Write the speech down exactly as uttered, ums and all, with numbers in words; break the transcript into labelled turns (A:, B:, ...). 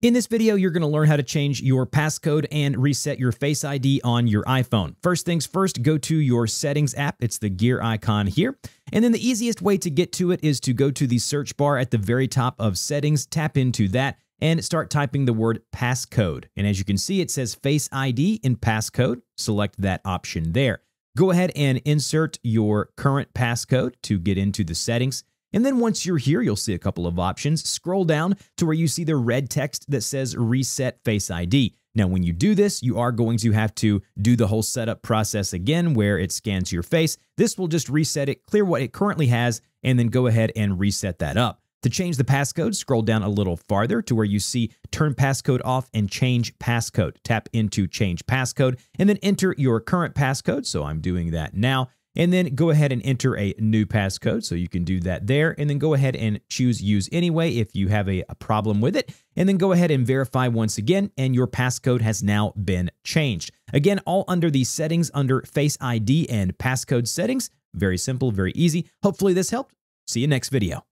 A: In this video, you're going to learn how to change your passcode and reset your Face I D on your iPhone. First things first, go to your Settings app. It's the gear icon here. And then the easiest way to get to it is to go to the search bar at the very top of Settings, tap into that, and start typing the word passcode. And as you can see, it says Face I D in passcode. Select that option there. Go ahead and insert your current passcode to get into the settings. And then once you're here, you'll see a couple of options. Scroll down to where you see the red text that says Reset Face I D. Now, when you do this, you are going to have to do the whole setup process again where it scans your face. This will just reset it, clear what it currently has, and then go ahead and reset that up. To change the passcode, scroll down a little farther to where you see Turn Passcode Off and Change Passcode. Tap into Change Passcode and then enter your current passcode. So I'm doing that now. And then go ahead and enter a new passcode. So you can do that there. And then go ahead and choose Use Anyway if you have a, a problem with it. And then go ahead and verify once again. And your passcode has now been changed. Again, all under the settings under Face I D and passcode settings. Very simple, very easy. Hopefully this helped. See you next video.